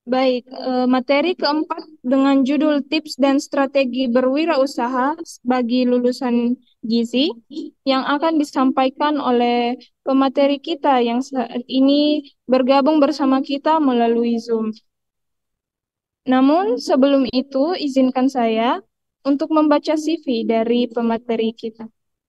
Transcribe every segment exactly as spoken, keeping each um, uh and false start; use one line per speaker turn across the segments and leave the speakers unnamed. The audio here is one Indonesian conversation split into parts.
Baik, eh, materi keempat dengan judul Tips dan Strategi Berwirausaha bagi Lulusan Gizi yang akan disampaikan oleh pemateri kita yang saat ini bergabung bersama kita melalui Zoom. Namun sebelum itu, izinkan saya untuk membaca C V dari pemateri kita.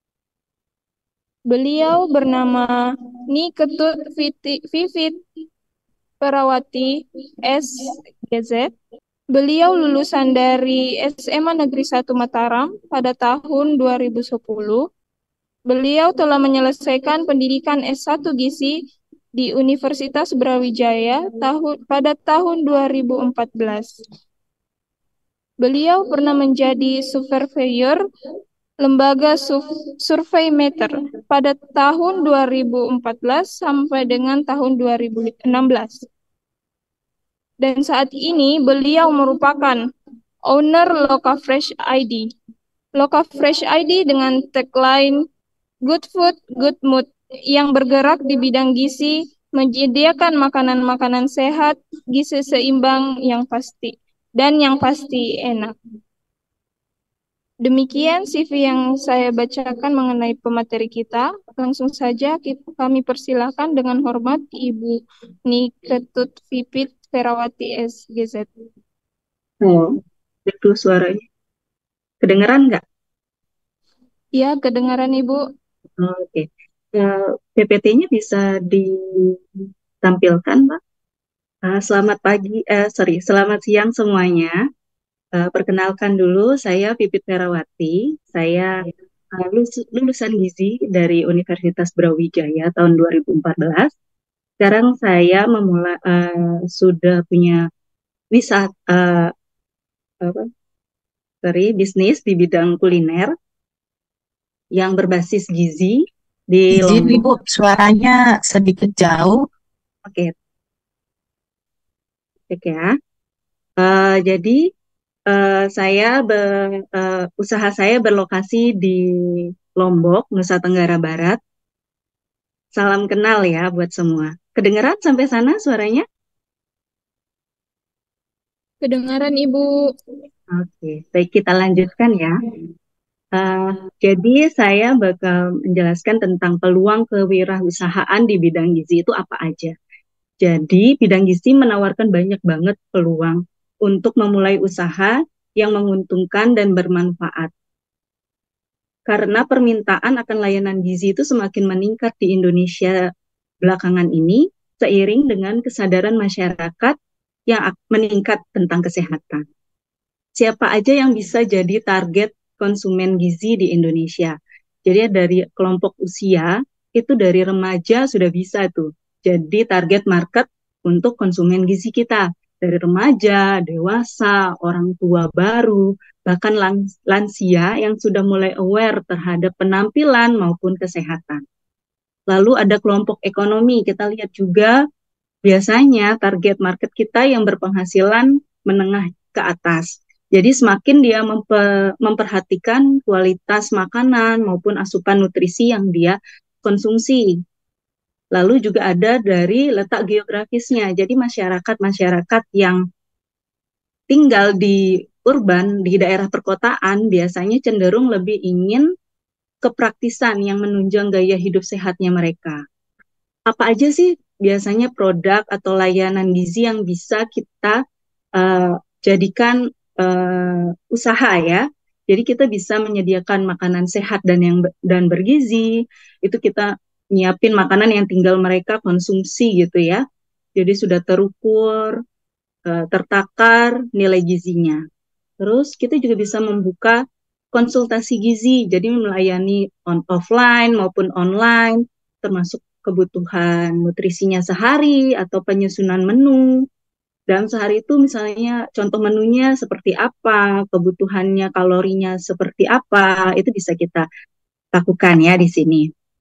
Beliau bernama Niketut Viti- Vivit Perawati S G Z. Beliau lulusan dari S M A Negeri satu Mataram pada tahun dua ribu sepuluh. Beliau telah menyelesaikan pendidikan S satu Gizi di Universitas Brawijaya tahun pada tahun dua ribu empat belas. Beliau pernah menjadi surveyor lembaga survei meter pada tahun dua ribu empat belas sampai dengan tahun dua ribu enam belas. Dan saat ini beliau merupakan owner Lokafresh I D. Lokafresh I D dengan tagline Good Food, Good Mood yang bergerak di bidang gizi, menyediakan makanan-makanan sehat, gizi seimbang yang pasti, dan yang pasti enak. Demikian C V yang saya bacakan mengenai pemateri kita. Langsung saja kita, kami persilahkan dengan hormat Ibu Niketut Vipit Ferawati S G Z.
Oh, itu suaranya. Kedengeran nggak?
Ya, kedengaran Ibu.
Oh, oke. Eh, P P T-nya bisa ditampilkan, Pak. Eh, selamat pagi, eh, sorry, selamat siang semuanya. Eh, perkenalkan dulu, saya Pipit Perawati. Saya eh, lulus- lulusan gizi dari Universitas Brawijaya tahun dua ribu empat belas. Sekarang saya memulai eh, sudah punya wisata, apa, sorry, bisnis di bidang kuliner yang berbasis gizi di
Izin
Lombok.
Ibu, suaranya sedikit jauh.
Oke, cek ya. Eh, jadi eh, saya be- eh, usaha saya berlokasi di Lombok, Nusa Tenggara Barat. Salam kenal ya buat semua. Kedengeran sampai sana suaranya?
Kedengaran Ibu.
Oke, baik kita lanjutkan ya. Eh, jadi saya bakal menjelaskan tentang peluang kewirausahaan di bidang gizi itu apa aja. Jadi bidang gizi menawarkan banyak banget peluang untuk memulai usaha yang menguntungkan dan bermanfaat. Karena permintaan akan layanan gizi itu semakin meningkat di Indonesia belakangan ini, seiring dengan kesadaran masyarakat yang meningkat tentang kesehatan. Siapa aja yang bisa jadi target konsumen gizi di Indonesia? Jadi dari kelompok usia, itu dari remaja sudah bisa tuh. Jadi target market untuk konsumen gizi kita. Dari remaja, dewasa, orang tua baru, bahkan lansia yang sudah mulai aware terhadap penampilan maupun kesehatan. Lalu ada kelompok ekonomi, kita lihat juga biasanya target market kita yang berpenghasilan menengah ke atas. Jadi semakin dia mempe- memperhatikan kualitas makanan maupun asupan nutrisi yang dia konsumsi. Lalu juga ada dari letak geografisnya. Jadi masyarakat-masyarakat yang tinggal di urban, di daerah perkotaan, biasanya cenderung lebih ingin kepraktisan yang menunjang gaya hidup sehatnya mereka. Apa aja sih biasanya produk atau layanan gizi yang bisa kita uh, jadikan uh, usaha ya. Jadi kita bisa menyediakan makanan sehat dan yang dan bergizi. Itu kita nyiapin makanan yang tinggal mereka konsumsi gitu ya. Jadi sudah terukur, uh, tertakar nilai gizinya. Terus kita juga bisa membuka konsultasi gizi, jadi melayani on offline maupun online, termasuk kebutuhan nutrisinya sehari atau penyusunan menu. Dalam sehari itu misalnya contoh menunya seperti apa, kebutuhannya kalorinya seperti apa, itu bisa kita lakukan ya di sini.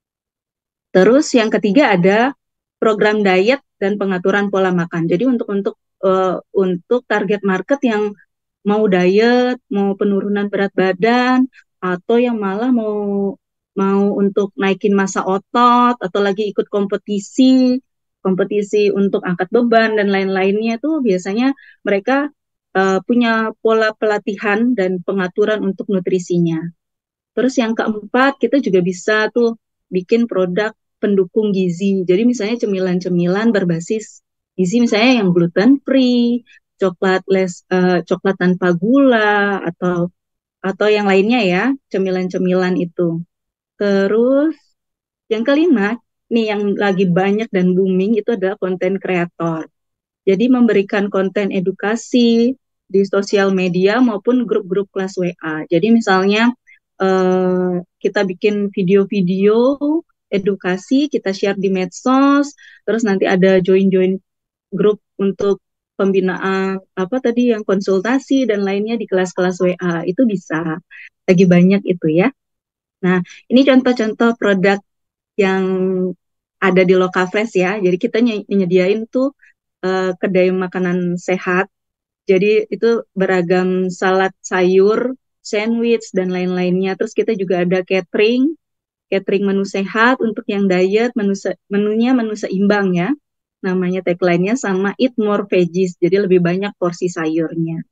Terus yang ketiga ada program diet dan pengaturan pola makan. Jadi untuk untuk uh, untuk target market yang mau diet, mau penurunan berat badan, atau yang malah mau mau untuk naikin massa otot atau lagi ikut kompetisi, kompetisi untuk angkat beban dan lain-lainnya itu biasanya mereka uh, punya pola pelatihan dan pengaturan untuk nutrisinya. Terus yang keempat, kita juga bisa tuh bikin produk pendukung gizi. Jadi misalnya cemilan-cemilan berbasis gizi, misalnya yang gluten free, coklat les, uh, coklat tanpa gula, atau atau yang lainnya ya, cemilan-cemilan itu. Terus yang kelima, nih yang lagi banyak dan booming itu adalah konten kreator. Jadi memberikan konten edukasi di sosial media maupun grup-grup kelas W A. Jadi misalnya eh, kita bikin video-video edukasi, kita share di medsos, terus nanti ada join-join grup untuk pembinaan apa tadi yang konsultasi dan lainnya di kelas-kelas W A itu bisa. Lagi banyak itu ya. Nah, ini contoh-contoh produk yang ada di Lokafresh ya. Jadi kita nyediain tuh uh, kedai makanan sehat. Jadi itu beragam salad sayur, sandwich dan lain-lainnya. Terus kita juga ada catering, catering menu sehat untuk yang diet, menu se- menunya menu seimbang ya. Namanya tagline-nya sama eat more veggies. Jadi lebih banyak porsi sayurnya.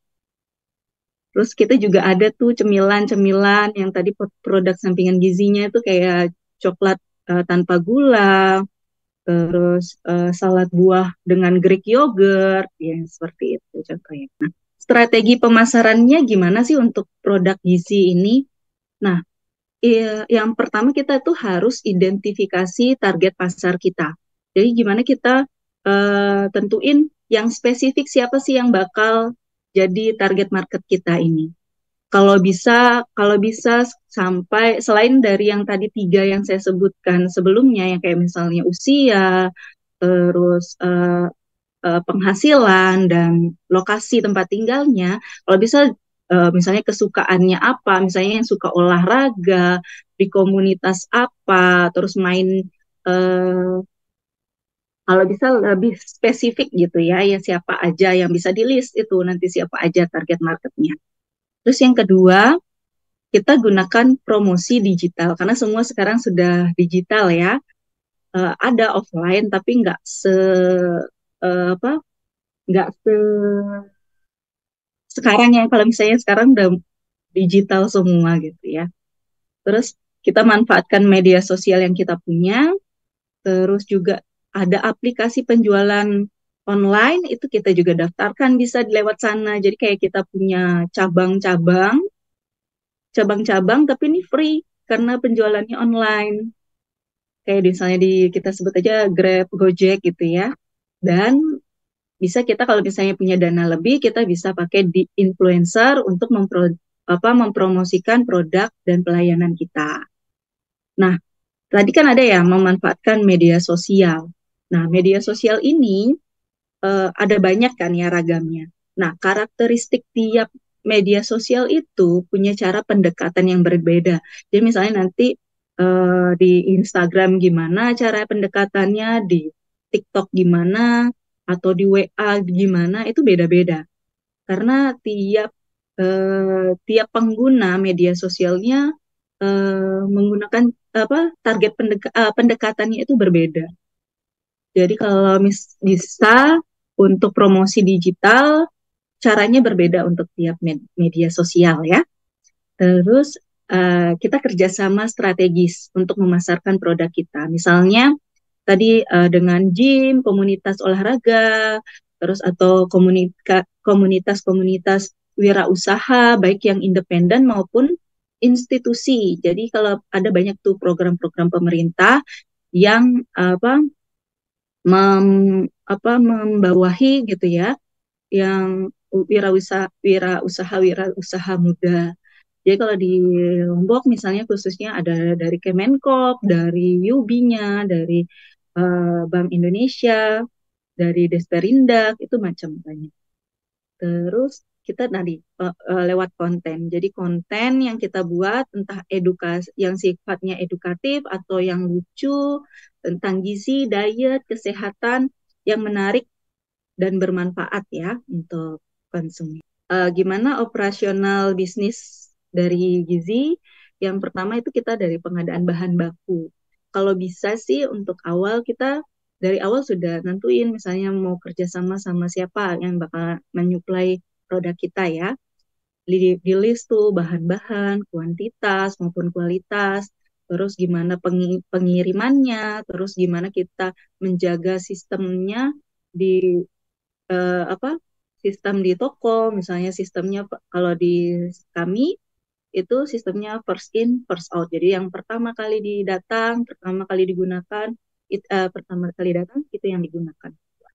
Terus kita juga ada tuh cemilan-cemilan yang tadi produk sampingan gizinya itu kayak coklat uh, tanpa gula, terus uh, salad buah dengan Greek yogurt, ya seperti itu contohnya. Nah, strategi pemasarannya gimana sih untuk produk gizi ini? Nah, iya, yang pertama kita tuh harus identifikasi target pasar kita. Jadi gimana kita uh, tentuin yang spesifik siapa sih yang bakal jadi target market kita ini. Kalau bisa, kalau bisa sampai selain dari yang tadi tiga yang saya sebutkan sebelumnya, yang kayak misalnya usia, terus uh, uh, penghasilan dan lokasi tempat tinggalnya, kalau bisa uh, misalnya kesukaannya apa, misalnya yang suka olahraga di komunitas apa, terus main uh, kalau bisa lebih spesifik gitu ya, ya siapa aja yang bisa di list itu nanti siapa aja target marketnya. Terus yang kedua, kita gunakan promosi digital karena semua sekarang sudah digital ya. Uh, ada offline tapi nggak se uh, apa nggak se sekarang ya. Kalau misalnya sekarang udah digital semua gitu ya. Terus kita manfaatkan media sosial yang kita punya. Terus juga ada aplikasi penjualan online itu kita juga daftarkan bisa lewat sana. Jadi kayak kita punya cabang-cabang, cabang-cabang tapi ini free karena penjualannya online. Kayak misalnya di kita sebut aja Grab, Gojek gitu ya. Dan bisa kita kalau misalnya punya dana lebih, kita bisa pakai di influencer untuk mempro, apa, mempromosikan produk dan pelayanan kita. Nah, tadi kan ada ya memanfaatkan media sosial. Nah, media sosial ini uh, ada banyak kan ya ragamnya. Nah, karakteristik tiap media sosial itu punya cara pendekatan yang berbeda. Jadi misalnya nanti uh, di Instagram gimana cara pendekatannya, di TikTok gimana, atau di W A gimana, itu beda-beda. Karena tiap uh, tiap pengguna media sosialnya uh, menggunakan apa target pendek, uh, pendekatannya itu berbeda. Jadi kalau mis- bisa untuk promosi digital, caranya berbeda untuk tiap med- media sosial ya. Terus uh, kita kerjasama strategis untuk memasarkan produk kita. Misalnya tadi uh, dengan gym, komunitas olahraga, terus atau komunika- komunitas-komunitas wirausaha, baik yang independen maupun institusi. Jadi kalau ada banyak tuh program-program pemerintah yang apa mem, apa membawahi gitu ya, yang wirausaha wirausaha wirausaha muda. Jadi kalau di Lombok misalnya khususnya ada dari Kemenkop, dari Yubinya, dari uh, Bank Indonesia, dari Desperindak, itu macam banyak. Terus kita tadi uh, uh, lewat konten. Jadi konten yang kita buat entah edukasi yang sifatnya edukatif atau yang lucu tentang gizi, diet, kesehatan yang menarik dan bermanfaat ya untuk konsumen. Uh, gimana operasional bisnis dari gizi? Yang pertama itu kita dari pengadaan bahan baku. Kalau bisa sih untuk awal kita dari awal sudah nentuin misalnya mau kerjasama sama siapa yang bakal menyuplai produk kita ya. Di, di list tuh bahan-bahan, kuantitas maupun kualitas, terus gimana pengi- pengirimannya, terus gimana kita menjaga sistemnya di eh, apa sistem di toko, misalnya sistemnya p- kalau di kami itu sistemnya first in first out. Jadi yang pertama kali didatang, pertama kali digunakan, it- eh, pertama kali datang itu yang digunakan.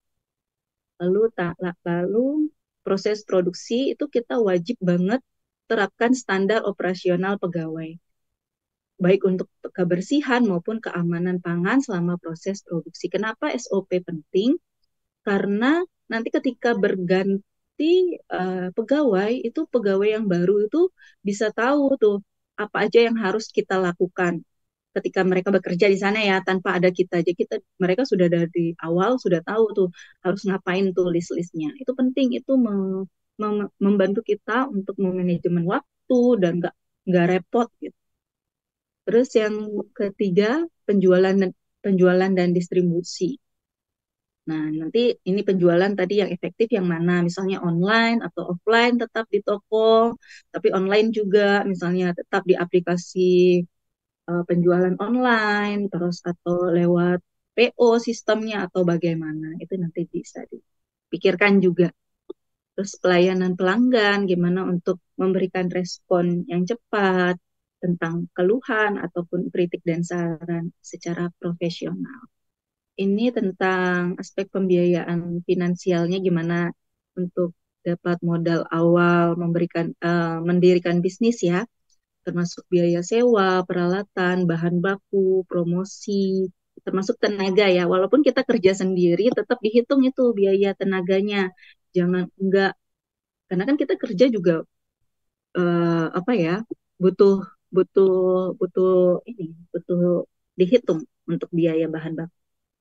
Lalu tak lalu proses produksi itu kita wajib banget terapkan standar operasional pegawai, baik untuk kebersihan maupun keamanan pangan selama proses produksi. Kenapa S O P penting? Karena nanti ketika berganti uh, pegawai, itu pegawai yang baru itu bisa tahu tuh apa aja yang harus kita lakukan ketika mereka bekerja di sana ya, tanpa ada kita aja, kita mereka sudah dari awal sudah tahu tuh harus ngapain tuh list-listnya. Itu penting, itu mem- mem- membantu kita untuk memanajemen waktu dan nggak nggak repot gitu. Terus yang ketiga, penjualan dan penjualan dan distribusi. Nah, nanti ini penjualan tadi yang efektif yang mana? Misalnya online atau offline tetap di toko, tapi online juga misalnya tetap di aplikasi eh, penjualan online, terus atau lewat P O sistemnya atau bagaimana. Itu nanti bisa dipikirkan juga. Terus pelayanan pelanggan, gimana untuk memberikan respon yang cepat tentang keluhan ataupun kritik dan saran secara profesional. Ini tentang aspek pembiayaan finansialnya gimana untuk dapat modal awal memberikan uh, mendirikan bisnis ya, termasuk biaya sewa, peralatan, bahan baku, promosi, termasuk tenaga ya. Walaupun kita kerja sendiri tetap dihitung itu biaya tenaganya. Jangan enggak, karena kan kita kerja juga uh, apa ya, butuh butuh butuh ini, butuh dihitung untuk biaya bahan baku.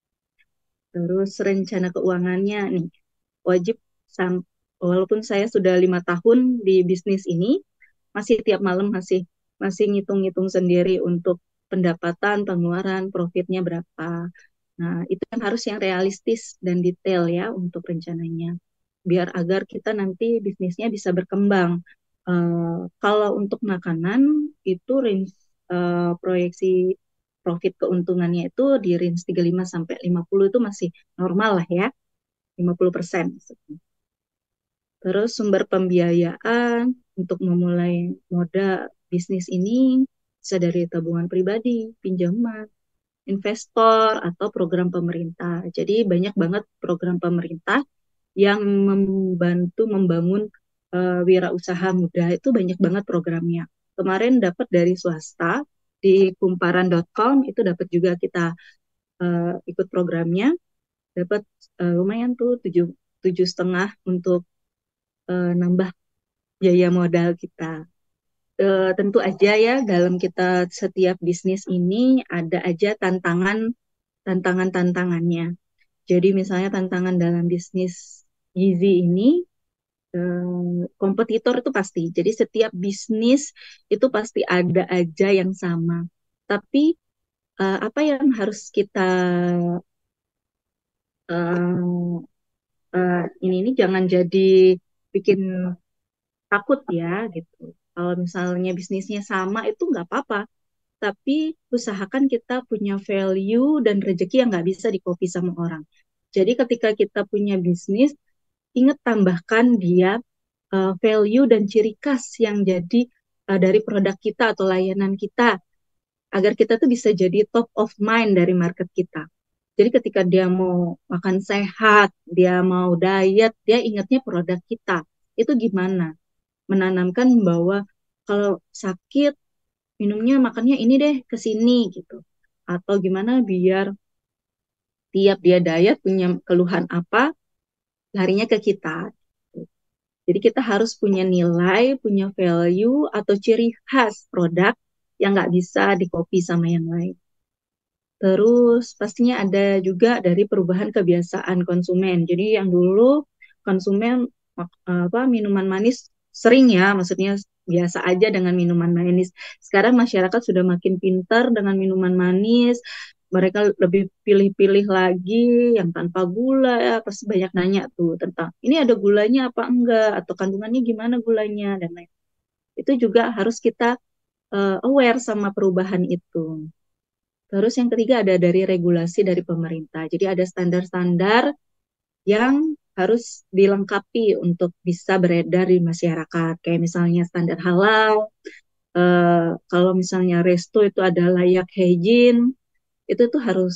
Terus rencana keuangannya nih wajib sam walaupun saya sudah lima tahun di bisnis ini masih tiap malam masih masih ngitung-ngitung sendiri untuk pendapatan, pengeluaran, profitnya berapa. Nah, itu yang harus yang realistis dan detail ya untuk rencananya. Biar agar kita nanti bisnisnya bisa berkembang. Uh, kalau untuk makanan itu range uh, proyeksi profit keuntungannya itu di range tiga puluh lima sampai lima puluh itu masih normal lah ya, lima puluh persen. Terus sumber pembiayaan untuk memulai modal bisnis ini bisa dari tabungan pribadi, pinjaman, investor, atau program pemerintah. Jadi banyak banget program pemerintah yang membantu membangun uh, wirausaha muda. Itu banyak banget programnya. Kemarin dapat dari swasta di kumparan dot com itu dapat juga kita uh, ikut programnya. Dapat uh, lumayan tuh tujuh tujuh setengah untuk uh, nambah biaya modal kita. Uh, tentu aja ya dalam kita setiap bisnis ini ada aja tantangan tantangan-tantangannya. Jadi misalnya tantangan dalam bisnis gizi ini eh, kompetitor itu pasti. Jadi setiap bisnis itu pasti ada aja yang sama. Tapi eh, apa yang harus kita eh, eh, ini ini jangan jadi bikin takut ya gitu. Kalau misalnya bisnisnya sama itu nggak apa-apa. Tapi usahakan kita punya value dan rezeki yang nggak bisa di-copy sama orang. Jadi ketika kita punya bisnis, ingat tambahkan dia uh, value dan ciri khas yang jadi uh, dari produk kita atau layanan kita, agar kita tuh bisa jadi top of mind dari market kita. Jadi ketika dia mau makan sehat, dia mau diet, dia ingatnya produk kita. Itu gimana? Menanamkan bahwa kalau sakit minumnya makannya ini deh ke sini gitu. Atau gimana biar tiap dia diet punya keluhan apa, larinya ke kita. Jadi kita harus punya nilai, punya value atau ciri khas produk yang nggak bisa di-copy sama yang lain. Terus pastinya ada juga dari perubahan kebiasaan konsumen. Jadi yang dulu konsumen apa minuman manis sering ya, maksudnya biasa aja dengan minuman manis. Sekarang masyarakat sudah makin pintar dengan minuman manis, mereka lebih pilih-pilih lagi yang tanpa gula ya, pasti banyak nanya tuh tentang ini ada gulanya apa enggak atau kandungannya gimana gulanya dan lain. Itu juga harus kita uh, aware sama perubahan itu. Terus yang ketiga ada dari regulasi dari pemerintah. Jadi ada standar-standar yang harus dilengkapi untuk bisa beredar di masyarakat. Kayak misalnya standar halal, uh, kalau misalnya resto itu ada layak hygiene, itu tuh harus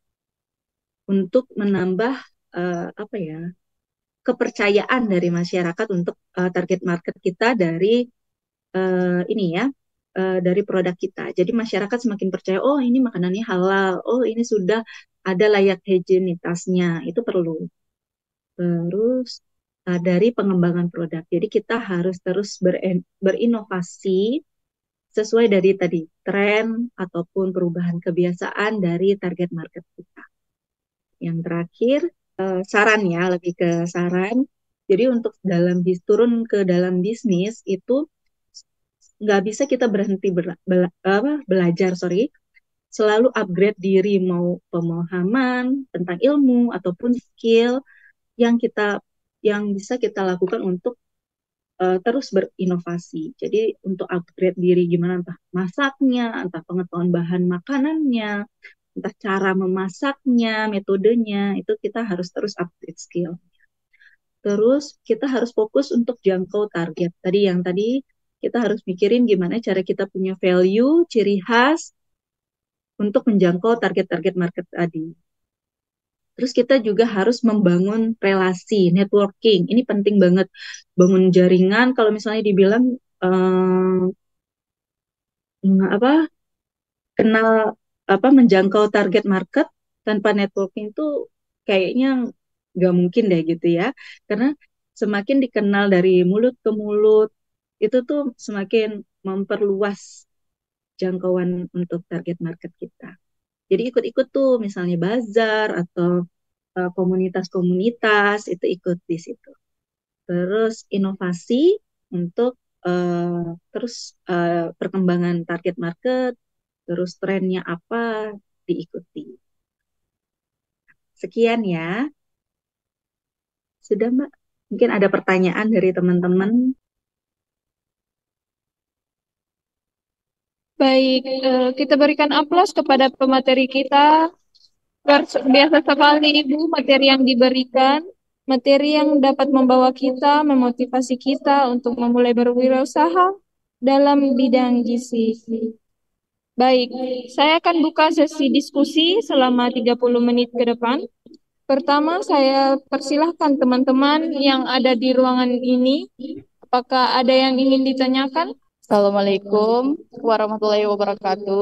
untuk menambah uh, apa ya kepercayaan dari masyarakat untuk uh, target market kita dari uh, ini ya uh, dari produk kita. Jadi masyarakat semakin percaya, oh ini makanannya halal, oh ini sudah ada layak higienitasnya, itu perlu. Terus uh, dari pengembangan produk, jadi kita harus terus berin- berinovasi sesuai dari tadi tren ataupun perubahan kebiasaan dari target market kita. Yang terakhir, uh, saran ya, lebih ke saran. Jadi untuk dalam bis, turun ke dalam bisnis itu nggak bisa kita berhenti bela, bela, apa, belajar, sorry, selalu upgrade diri, mau pemahaman tentang ilmu ataupun skill yang kita yang bisa kita lakukan untuk uh, terus berinovasi. Jadi untuk upgrade diri gimana, entah masaknya, entah pengetahuan bahan makanannya, entah cara memasaknya, metodenya, itu kita harus terus upgrade skill. Terus kita harus fokus untuk jangkau target. Tadi yang tadi kita harus mikirin gimana cara kita punya value, ciri khas untuk menjangkau target-target market tadi. Terus kita juga harus membangun relasi, networking. Ini penting banget. Bangun jaringan, kalau misalnya dibilang eh, apa kenal apa menjangkau target market tanpa networking itu kayaknya nggak mungkin deh gitu ya. Karena semakin dikenal dari mulut ke mulut, itu tuh semakin memperluas jangkauan untuk target market kita. Jadi ikut-ikut tuh misalnya bazar atau uh, komunitas-komunitas itu ikut di situ. Terus inovasi untuk uh, terus uh, perkembangan target market, terus trennya apa diikuti. Sekian ya. Sudah Mbak. Mungkin ada pertanyaan dari teman-teman.
Baik, eh, kita berikan aplaus kepada pemateri kita. Biasa sekali Ibu materi yang diberikan, materi yang dapat membawa kita, memotivasi kita untuk memulai berwirausaha dalam bidang gizi. Baik, saya akan buka sesi diskusi selama tiga puluh menit ke depan. Pertama, saya persilahkan teman-teman yang ada di ruangan ini. Apakah ada yang ingin ditanyakan?
Assalamualaikum warahmatullahi wabarakatuh.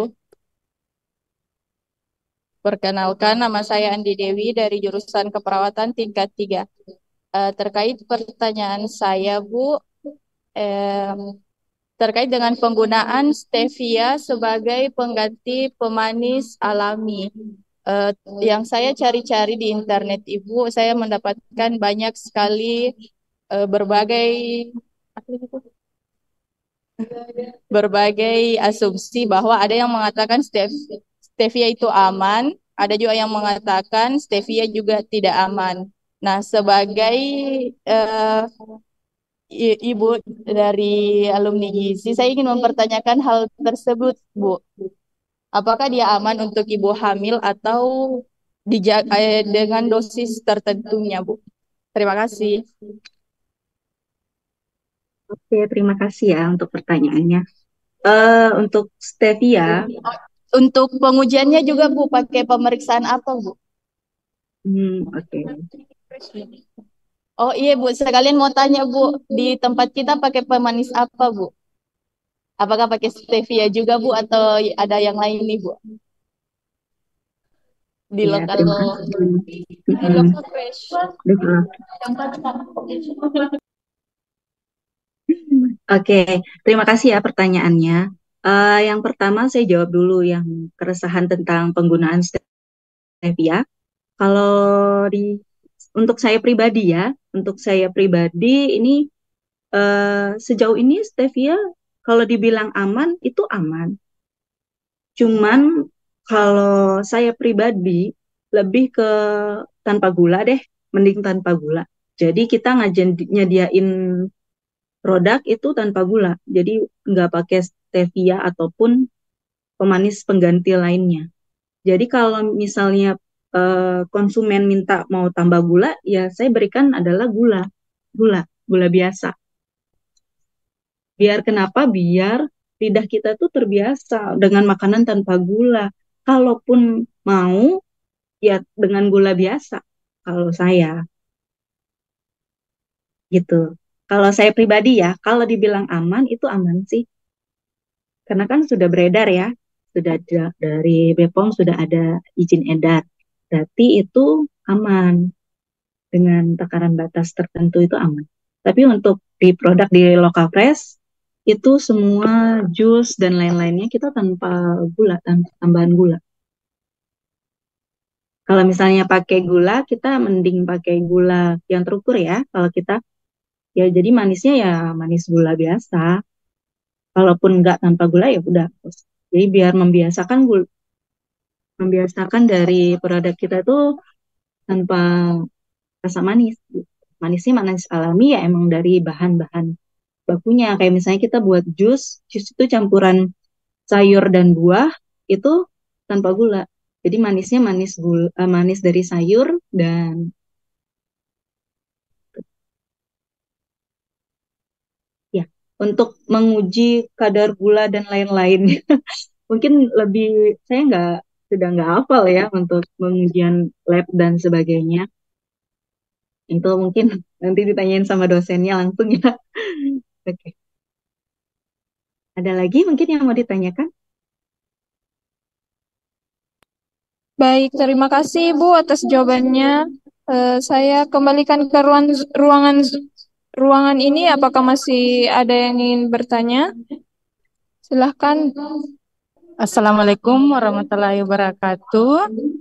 Perkenalkan, nama saya Andi Dewi dari jurusan keperawatan tingkat tiga. Eh, terkait pertanyaan saya, Bu, eh, terkait dengan penggunaan stevia sebagai pengganti pemanis alami. Eh, yang saya cari-cari di internet, Ibu, saya mendapatkan banyak sekali eh, berbagai berbagai asumsi bahwa ada yang mengatakan stev- stevia itu aman, ada juga yang mengatakan stevia juga tidak aman. Nah, sebagai eh, i- ibu dari alumni gizi, saya ingin mempertanyakan hal tersebut, Bu. Apakah dia aman untuk ibu hamil atau dija- eh, dengan dosis tertentunya, Bu? Terima kasih.
Oke, terima kasih ya untuk pertanyaannya. Uh, untuk stevia,
Untuk pengujiannya juga, Bu, pakai pemeriksaan apa, Bu?
hmm, oke.
Oh iya Bu, sekalian mau tanya Bu, di tempat kita pakai pemanis apa Bu? Apakah pakai stevia juga Bu atau ada yang lain nih Bu? Di
Ya,
lokal
terima kasih.
Di
Mm-mm.
lokal fresh.
Betul. Oke, terima kasih ya pertanyaannya. Eh, yang pertama saya jawab dulu yang keresahan tentang penggunaan stevia. Kalau di untuk saya pribadi ya, untuk saya pribadi ini eh, sejauh ini stevia kalau dibilang aman itu aman. Cuman kalau saya pribadi lebih ke tanpa gula deh, mending tanpa gula. Jadi kita ngajen nyediain produk itu tanpa gula. Jadi nggak pakai stevia ataupun pemanis pengganti lainnya. Jadi kalau misalnya eh, konsumen minta mau tambah gula, ya saya berikan adalah gula, gula, gula biasa. Biar kenapa? Biar lidah kita tuh terbiasa dengan makanan tanpa gula. Kalaupun mau, ya dengan gula biasa. Kalau saya gitu. Kalau saya pribadi ya, kalau dibilang aman itu aman sih. Karena kan sudah beredar ya, sudah ada dari Bepom sudah ada izin edar. Berarti itu aman dengan takaran batas tertentu itu aman. Tapi untuk di produk di Local Fresh itu semua jus dan lain-lainnya kita tanpa gula, tanpa tambahan gula. Kalau misalnya pakai gula, kita mending pakai gula yang terukur ya. Kalau kita ya jadi manisnya ya manis gula biasa. Kalaupun nggak tanpa gula ya udah. Jadi biar membiasakan gula, membiasakan dari produk kita tuh tanpa rasa manis. Manisnya manis alami ya emang dari bahan-bahan bakunya. Kayak misalnya kita buat jus, jus itu campuran sayur dan buah itu tanpa gula. Jadi manisnya manis gula, eh, manis dari sayur dan ya untuk menguji kadar gula dan lain-lain. Mungkin lebih saya nggak sudah nggak hafal ya untuk pengujian lab dan sebagainya. Itu mungkin nanti ditanyain sama dosennya langsung ya. Oke. Ada lagi mungkin yang mau ditanyakan?
Baik, terima kasih Bu atas jawabannya. Eh, saya kembalikan ke ruang, ruangan ruangan ini. Apakah masih ada yang ingin bertanya? Silahkan.
Assalamualaikum warahmatullahi wabarakatuh.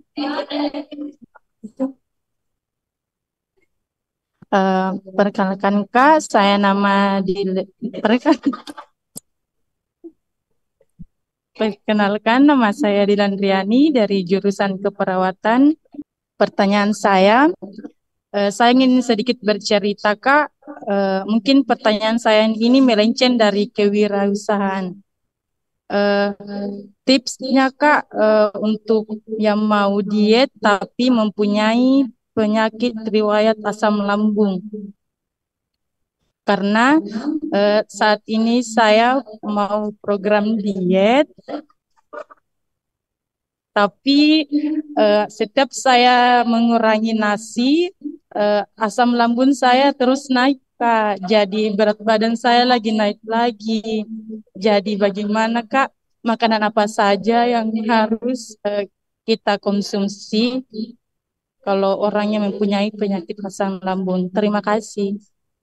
Eh, perkenalkan Kak, saya nama di perkenalkan, perkenalkan nama saya Dilan Riani dari jurusan keperawatan. Pertanyaan saya, eh, saya ingin sedikit bercerita Kak. Eh, mungkin pertanyaan saya ini melenceng dari kewirausahaan. Eh, tipsnya Kak, eh, untuk yang mau diet tapi mempunyai penyakit riwayat asam lambung. Karena eh, saat ini saya mau program diet, tapi eh, setiap saya mengurangi nasi, eh, asam lambung saya terus naik Kak. Jadi berat badan saya lagi naik lagi. Jadi bagaimana Kak, makanan apa saja yang harus eh, kita konsumsi kalau orang yang mempunyai penyakit asam lambung? Terima kasih.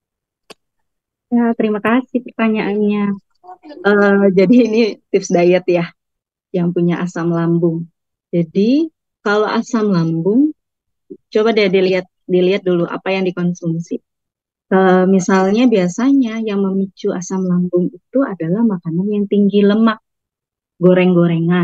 Ya, terima kasih pertanyaannya. Eh, jadi ini tips diet ya, yang punya asam lambung. Jadi kalau asam lambung, coba deh dilihat dilihat dulu apa yang dikonsumsi. Eh, misalnya biasanya yang memicu asam lambung itu adalah makanan yang tinggi lemak, goreng-gorengan.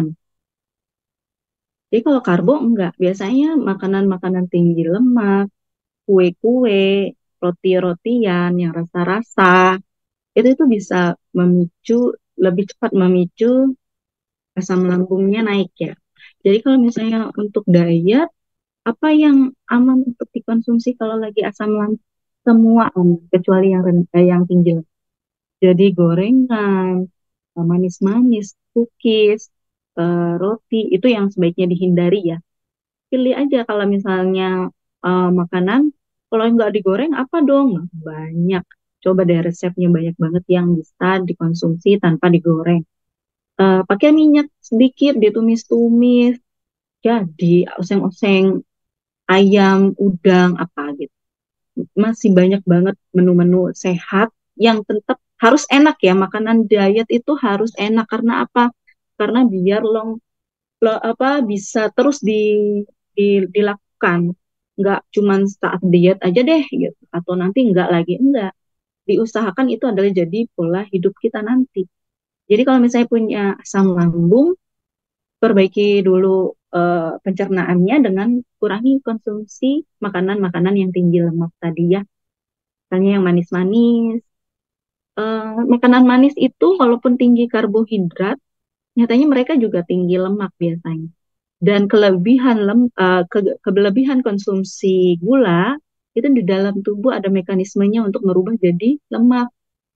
Jadi kalau karbo enggak, biasanya makanan-makanan tinggi lemak, kue-kue, roti-rotian yang rasa-rasa, itu itu bisa memicu, lebih cepat memicu asam lambungnya naik ya. Jadi kalau misalnya untuk diet, apa yang aman untuk dikonsumsi kalau lagi asam lambung? Semua aman, kecuali yang ren- eh, yang tinggi. Jadi gorengan, eh, manis-manis, cookies, eh, roti, itu yang sebaiknya dihindari ya. Pilih aja kalau misalnya eh, makanan, kalau nggak digoreng apa dong? Nah, banyak. Coba deh resepnya banyak banget yang bisa dikonsumsi tanpa digoreng. Eh, pakai minyak sedikit, ditumis-tumis, ya dioseng-oseng ayam, udang, apa gitu. Masih banyak banget menu-menu sehat yang tetap harus enak ya. Makanan diet itu harus enak karena apa? Karena biar long, lo- apa bisa terus di, di- dilakukan. Nggak cuman saat diet aja deh gitu. Atau nanti nggak lagi enggak. Diusahakan itu adalah jadi pola hidup kita nanti. Jadi kalau misalnya punya asam lambung, perbaiki dulu eh, pencernaannya dengan kurangi konsumsi makanan-makanan yang tinggi lemak tadi ya. Misalnya yang manis-manis. Eh, makanan manis itu walaupun tinggi karbohidrat, nyatanya mereka juga tinggi lemak biasanya. Dan kelebihan lem, eh, ke- kelebihan konsumsi gula itu di dalam tubuh ada mekanismenya untuk merubah jadi lemak.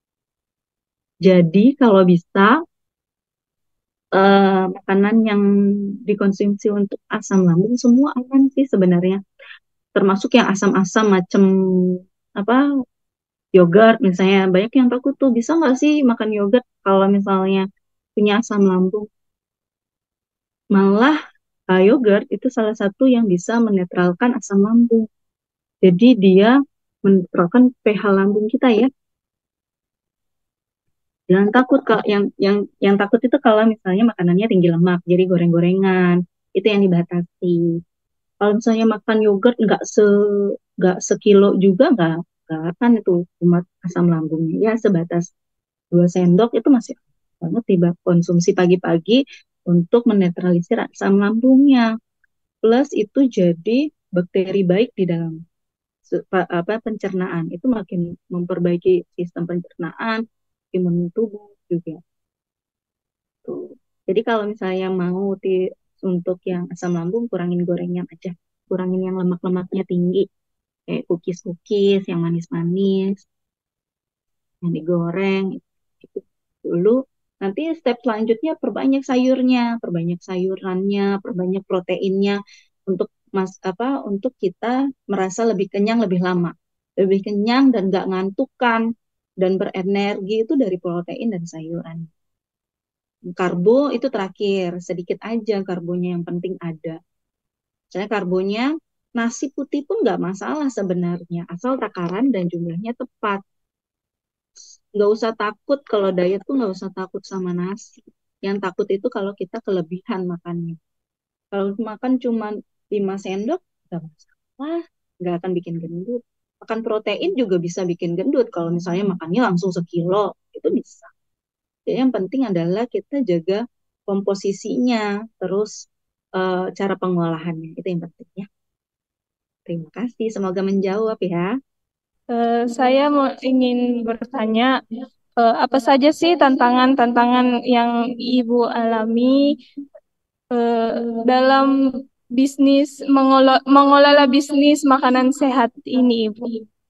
Jadi kalau bisa eh, makanan yang dikonsumsi untuk asam lambung semua aman sih sebenarnya. Termasuk yang asam-asam macam apa yogurt misalnya. Banyak yang takut tuh bisa nggak sih makan yogurt kalau misalnya punya asam lambung. Malah eh, yogurt itu salah satu yang bisa menetralkan asam lambung. Jadi dia menetralkan pH lambung kita ya. Jangan takut kak. Yang yang yang takut itu kalau misalnya makanannya tinggi lemak, jadi goreng-gorengan itu yang dibatasi. Kalau misalnya makan yogurt nggak se nggak sekilo juga nggak nggak akan itu umat asam lambungnya ya sebatas dua sendok itu masih banget tiba konsumsi pagi-pagi untuk menetralisir asam lambungnya. Plus itu jadi bakteri baik di dalam se- pa- apa pencernaan itu makin memperbaiki sistem pencernaan, imun tubuh juga tuh. Jadi kalau misalnya mau ti- untuk yang asam lambung kurangin gorengan aja, kurangin yang lemak-lemaknya tinggi kayak cookies-cookies yang manis-manis, yang digoreng itu dulu. Nanti step selanjutnya perbanyak sayurnya, perbanyak sayurannya, perbanyak proteinnya untuk mas apa untuk kita merasa lebih kenyang lebih lama, lebih kenyang dan gak ngantukan dan berenergi itu dari protein dan sayuran. Karbo itu terakhir, sedikit aja karbonya yang penting ada. Misalnya karbonya nasi putih pun nggak masalah sebenarnya, asal takaran dan jumlahnya tepat. Nggak usah takut kalau diet tuh nggak usah takut sama nasi. Yang takut itu kalau kita kelebihan makannya. Kalau makan cuma lima sendok, nggak masalah, nggak akan bikin gendut. Makan protein juga bisa bikin gendut. Kalau misalnya makannya langsung sekilo, itu bisa. Jadi yang penting adalah kita jaga komposisinya, terus eh, cara pengolahannya. Itu yang penting ya. Terima kasih, semoga menjawab ya.
Eh, saya mau ingin bertanya, eh, apa saja sih tantangan-tantangan yang Ibu alami eh, dalam bisnis mengelola, mengelola bisnis makanan sehat ini, Ibu?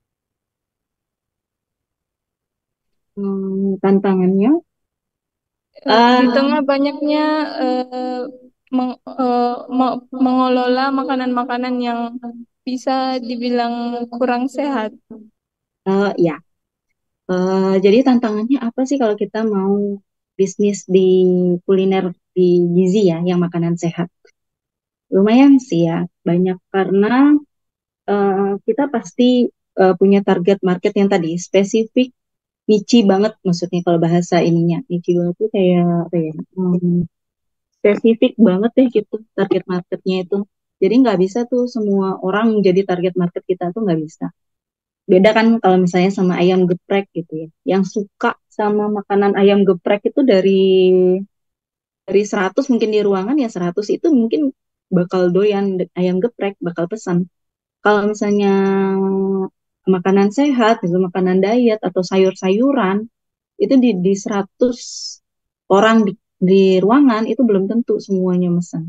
Hmm, tantangannya,
Eh, di
ah
tengah banyaknya eh, meng- eh, me- mengelola makanan-makanan yang bisa dibilang kurang sehat.
eh, ya, Eh, jadi tantangannya apa sih kalau kita mau bisnis di kuliner di gizi ya, yang makanan sehat? Lumayan sih ya, banyak karena eh, kita pasti eh, punya target market yang tadi spesifik, niche banget maksudnya kalau bahasa ininya. Niche banget tuh kayak apa ya? hmm, spesifik banget deh gitu target marketnya itu. Jadi nggak bisa tuh semua orang jadi target market kita tuh nggak bisa. Beda kan kalau misalnya sama ayam geprek gitu ya. Yang suka sama makanan ayam geprek itu dari dari seratus mungkin di ruangan ya seratus itu mungkin bakal doyan de- ayam geprek, bakal pesan. Kalau misalnya makanan sehat, gitu, makanan diet atau sayur-sayuran itu di di seratus orang di, di ruangan itu belum tentu semuanya pesan.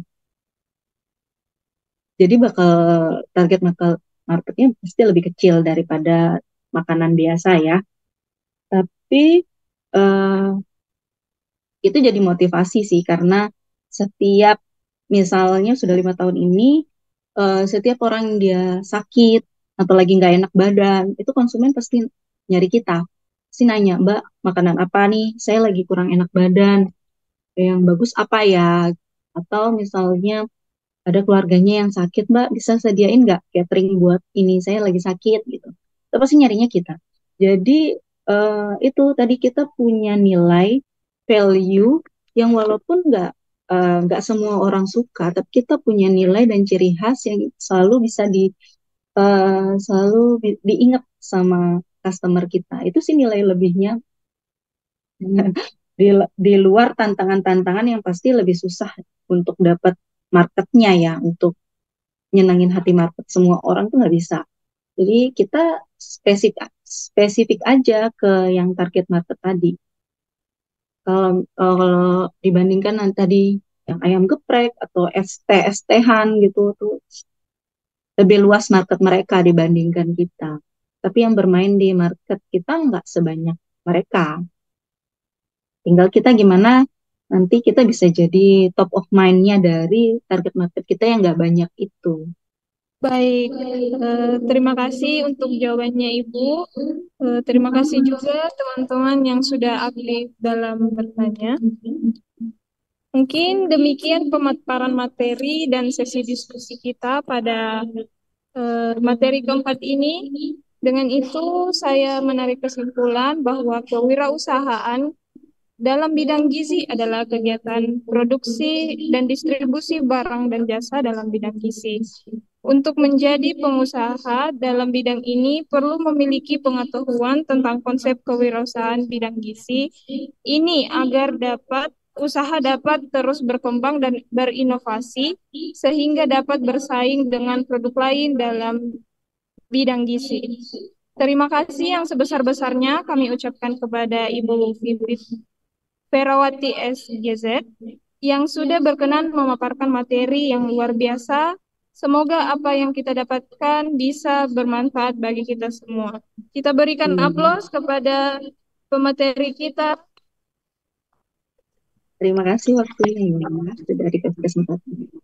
Jadi bakal target bakal marketnya pasti lebih kecil daripada makanan biasa ya. Tapi eh, itu jadi motivasi sih karena setiap misalnya sudah lima tahun ini eh, setiap orang yang dia sakit atau lagi nggak enak badan itu konsumen pasti nyari kita, pasti nanya Mbak makanan apa nih, saya lagi kurang enak badan, yang bagus apa ya, atau misalnya ada keluarganya yang sakit Mbak bisa sediain nggak catering buat ini saya lagi sakit gitu, itu pasti nyarinya kita. Jadi eh, itu tadi kita punya nilai value yang walaupun nggak eh, nggak semua orang suka, tapi kita punya nilai dan ciri khas yang selalu bisa di eh, selalu di- diingat sama customer kita. Itu sih nilai lebihnya di, di luar tantangan-tantangan yang pasti lebih susah untuk dapat marketnya ya, untuk nyenangin hati market semua orang tuh nggak bisa. Jadi kita spesifik spesifik aja ke yang target market tadi. Kalau kalau dibandingkan yang tadi yang ayam geprek atau es teh es tehan gitu tuh lebih luas market mereka dibandingkan kita. Tapi yang bermain di market kita nggak sebanyak mereka. Tinggal kita gimana nanti kita bisa jadi top of mind-nya dari target market kita yang nggak banyak itu.
Baik, eh, terima kasih untuk jawabannya Ibu. Eh, terima kasih juga teman-teman yang sudah aktif dalam bertanya. Mungkin demikian pemaparan materi dan sesi diskusi kita pada eh, materi keempat ini. Dengan itu saya menarik kesimpulan bahwa kewirausahaan dalam bidang gizi adalah kegiatan produksi dan distribusi barang dan jasa dalam bidang gizi. Untuk menjadi pengusaha dalam bidang ini perlu memiliki pengetahuan tentang konsep kewirausahaan bidang gizi ini agar dapat usaha dapat terus berkembang dan berinovasi sehingga dapat bersaing dengan produk lain dalam bidang gizi. Terima kasih yang sebesar-besarnya kami ucapkan kepada Ibu Vivit Ferawati S G Z yang sudah berkenan memaparkan materi yang luar biasa. Semoga apa yang kita dapatkan bisa bermanfaat bagi kita semua. Kita berikan
Hmm.
aplaus kepada pemateri kita.
Terima kasih waktunya ya, sudah dikasih kesempatan.